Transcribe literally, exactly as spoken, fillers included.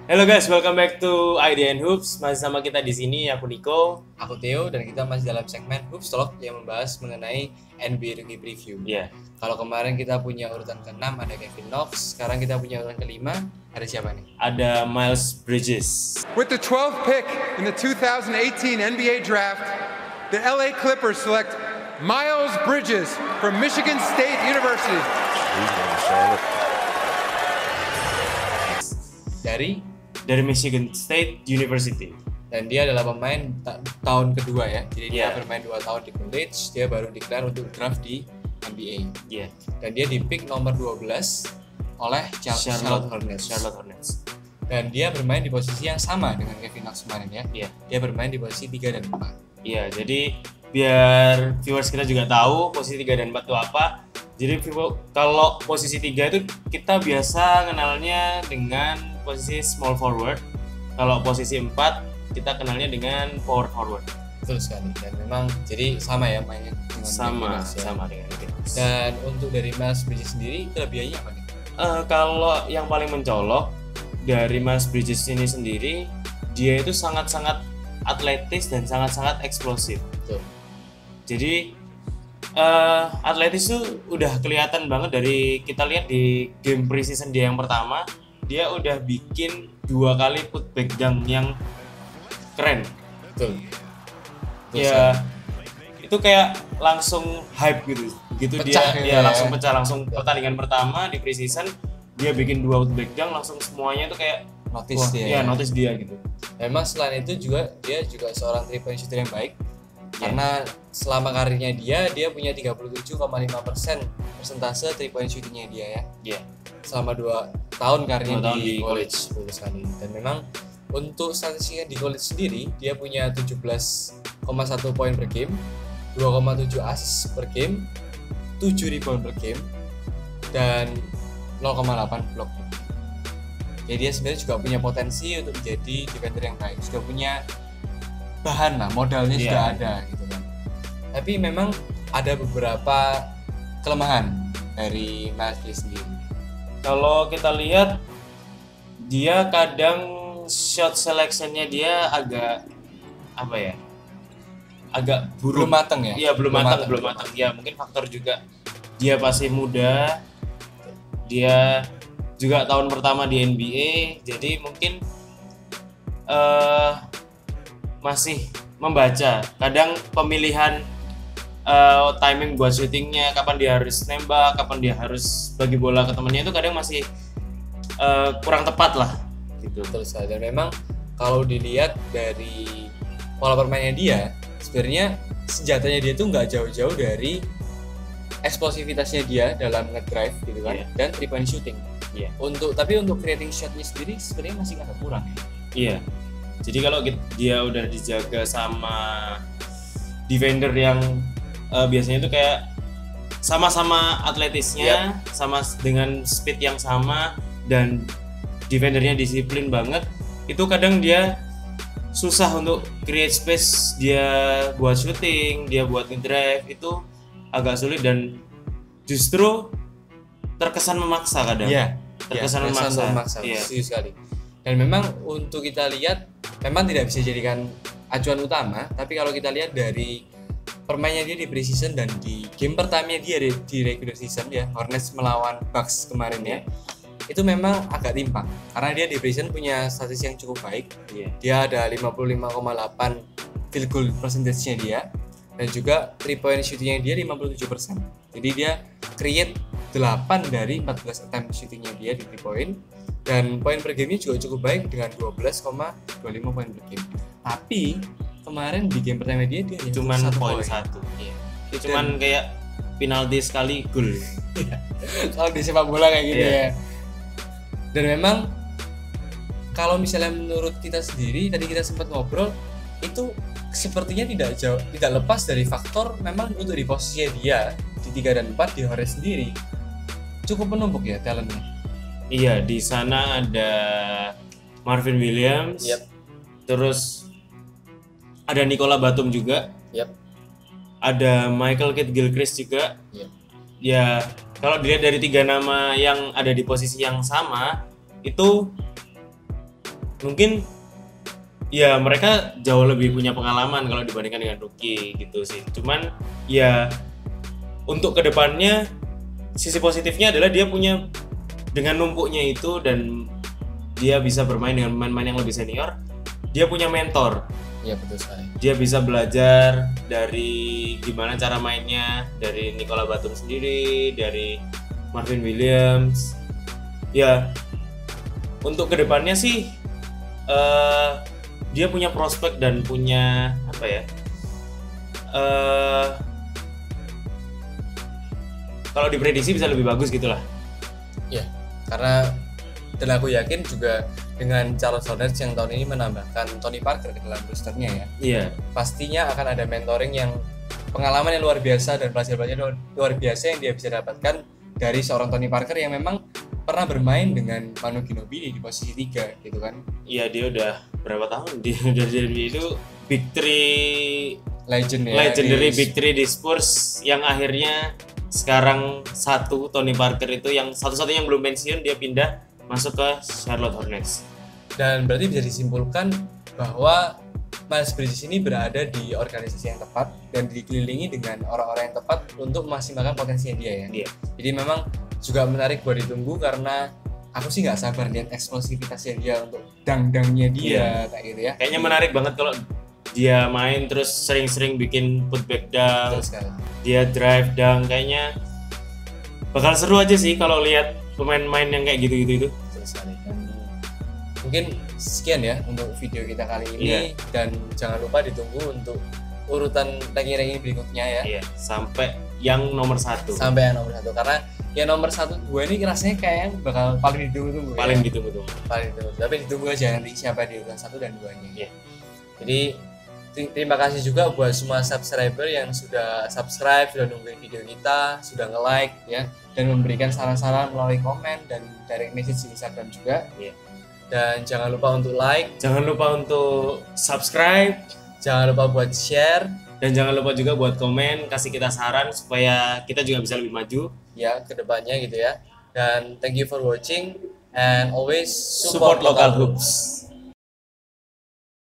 Hello guys, welcome back to Idea and Hoops. Masih sama kita di sini, aku Niko. Aku Theo dan kita masih dalam segmen Hoops Talk yang membahas mengenai N B A Rookie Preview. Iya. Kalau kemarin kita punya urutan keenam ada Kevin Knox, sekarang kita punya urutan kelima ada siapa nih? Ada Miles Bridges. With the twelfth pick in the two thousand eighteen N B A Draft, the L A Clippers select Miles Bridges from Michigan State University. Dari Dari Michigan State University. dan dia adalah pemain ta- tahun kedua ya. Jadi Yeah. dia bermain dua tahun di college, dia baru declare untuk draft di N B A. Iya. Dan dia di pick nomor dua belas oleh Char- Charlotte Hornets. Charlotte Hornets. Dan dia bermain di posisi yang sama dengan Kevin Knox kemarin ya. Iya. Dia bermain di posisi tiga dan empat. Iya, jadi biar viewers kita juga tahu posisi tiga dan empat itu apa. Jadi view- kalau posisi tiga itu kita biasa kenalnya dengan posisi small forward. Kalau posisi empat kita kenalnya dengan power forward. Betul sekali. Dan memang jadi sama ya mainnya dengan Sama, Kevin Knox ya. sama dengan Kevin Knox. Dan untuk dari Miles Bridges sendiri kelebihannya apa nih? Eh, kalau yang paling mencolok dari Miles Bridges ini sendiri, dia itu sangat-sangat atletis dan sangat-sangat eksplosif. Betul. Jadi eh atletis tuh udah kelihatan banget dari kita lihat di game preseason dia yang pertama, dia udah bikin dua kali putback dunk yang keren. Betul. Betul Ya sekali. itu kayak langsung hype gitu. Gitu Pecah dia gitu ya ya. langsung pecah langsung pertandingan pertama di preseason dia bikin dua putback dunk langsung semuanya itu kayak Notice wah, dia. ya notice dia gitu. Memang selain itu juga dia juga seorang three point shooter yang baik. Ya. Karena selama karirnya dia dia punya tiga puluh tujuh koma lima persen persentase three point shootingnya dia ya. Iya. Selama dua tahun karirnya Dua tahun di, di college, betul sekali. Dan memang untuk statistiknya di college sendiri dia punya tujuh belas koma satu poin per game, dua koma tujuh assist per game, tujuh rebound per game, dan nol koma delapan block. Jadi dia sebenarnya juga punya potensi untuk menjadi defender yang baik, sudah punya bahan lah, modalnya Iya. sudah ada gitu kan. Tapi memang ada beberapa kelemahan dari Miles Bridges sendiri. Kalau kita lihat dia kadang shot selectionnya dia agak apa ya? Agak buruk. Belum mateng ya? Iya, belum matang, belum matang. Ya, mungkin faktor juga dia masih muda. Dia juga tahun pertama di N B A, jadi mungkin eh masih membaca. Kadang pemilihan eh, timing buat syutingnya, kapan dia harus nembak, kapan dia harus bagi bola ke temennya itu kadang masih eh, kurang tepat lah gitu. Betul sekali. Dan memang kalau dilihat dari pola permainnya dia, sebenarnya senjatanya dia tuh nggak jauh-jauh dari eksplosivitasnya dia dalam ngedrive gitu kan, Iya. dan three point shooting. Iya. Untuk tapi untuk creating shotnya sendiri sebenarnya masih agak kurang ya. Iya. Jadi kalau git- dia udah dijaga sama defender yang eh, biasanya itu kayak sama-sama atletisnya, sama s- dengan speed yang sama dan defendernya disiplin banget, itu kadang dia susah untuk create space dia buat shooting, dia buat ngedrive itu agak sulit dan justru terkesan memaksa kadang. Iya. Terkesan memaksa. Iya. Setuju sekali. Dan memang untuk kita lihat memang tidak bisa dijadikan acuan utama, tapi kalau kita lihat dari permainnya dia di preseason dan di game pertamanya dia di, di regular season ya, Hornets melawan Bucks kemarin ya, itu memang agak timpang karena dia di preseason punya statistik yang cukup baik. Iya. Dia ada lima puluh lima koma delapan field goal percentage-nya dia, dan juga three point shooting-nya dia lima puluh tujuh persen. Jadi dia create delapan dari empat belas attempt shooting-nya dia di three point, dan poin per game-nya juga cukup baik dengan dua belas koma dua lima poin per game. Tapi kemarin di game pertama dia dia hanya Cuman satu poin poin. satu. Iya. Itu cuman kayak penalti sekali gol. Kalau di sepak bola kayak gitu Iya. ya. Dan memang kalau misalnya menurut kita sendiri, tadi kita sempat ngobrol, itu sepertinya tidak jauh, tidak lepas dari faktor memang untuk di posisinya dia di tiga dan empat di Hornets sendiri cukup menumpuk ya talentnya. Iya, di sana ada Marvin Williams. Yep. Terus ada Nicola Batum juga. Yep. Ada Michael Kidd Gilchrist juga. Yep. Ya, kalau dilihat dari tiga nama yang ada di posisi yang sama, itu mungkin ya mereka jauh lebih punya pengalaman kalau dibandingkan dengan rookie gitu sih. Cuman ya untuk kedepannya sisi positifnya adalah dia punya dengan numpuknya itu dan dia bisa bermain dengan pemain-pemain yang lebih senior, dia punya mentor. Iya betul sekali. Dia bisa belajar dari gimana cara mainnya dari Nicola Batum sendiri, dari Marvin Williams. Ya untuk kedepannya sih uh, dia punya prospek dan punya apa ya? Uh, kalau diprediksi bisa lebih bagus gitulah. Iya, karena dan aku yakin juga dengan Charlotte Hornets yang tahun ini menambahkan Tony Parker ke dalam rosternya ya. Iya. Pastinya akan ada mentoring yang pengalaman yang luar biasa dan pelajaran-pelajaran luar biasa yang dia bisa dapatkan dari seorang Tony Parker yang memang pernah bermain dengan Manu Ginobili di posisi tiga gitu kan. Iya, dia udah berapa tahun dia udah jadi itu big three legend ya. Legendary di... big three di Spurs yang akhirnya sekarang satu Tony Parker itu yang satu-satunya yang belum pensiun dia pindah masuk ke Charlotte Hornets. Dan berarti bisa disimpulkan bahwa Miles Bridges ini berada di organisasi yang tepat dan dikelilingi dengan orang-orang yang tepat untuk memaksimalkan potensinya dia ya. Iya. Jadi memang juga menarik buat ditunggu karena aku sih nggak sabar lihat eksplosivitasnya dia untuk dang-dangnya dia iya. kayak gitu ya. Kayaknya menarik banget kalau dia main terus sering-sering bikin putback dunk, dia drive dunk, kayaknya bakal seru aja sih kalau lihat pemain-pemain yang kayak gitu-gitu itu. Betul sekali. Dan mungkin sekian ya untuk video kita kali ini iya. Dan jangan lupa ditunggu untuk urutan ranking-ranking berikutnya ya. Iya, sampai yang nomor satu. Sampai yang nomor satu karena yang nomor satu dua ini rasanya kayak bakal paling ditunggu-tunggu. Paling ya? ditunggu-tunggu. Paling ditunggu. Tapi ditunggu aja nanti siapa di urutan satu dan duanya. Iya. Jadi terima kasih juga buat semua subscriber yang sudah subscribe, sudah nungguin video kita, sudah nge-like ya, dan memberikan saran-saran melalui komen dan direct message di Instagram juga. Iya. Dan jangan lupa untuk like, jangan lupa untuk subscribe, jangan lupa buat share, dan jangan lupa juga buat komen, kasih kita saran supaya kita juga bisa lebih maju ya ke depannya gitu ya. Dan thank you for watching and always support, support local hoops.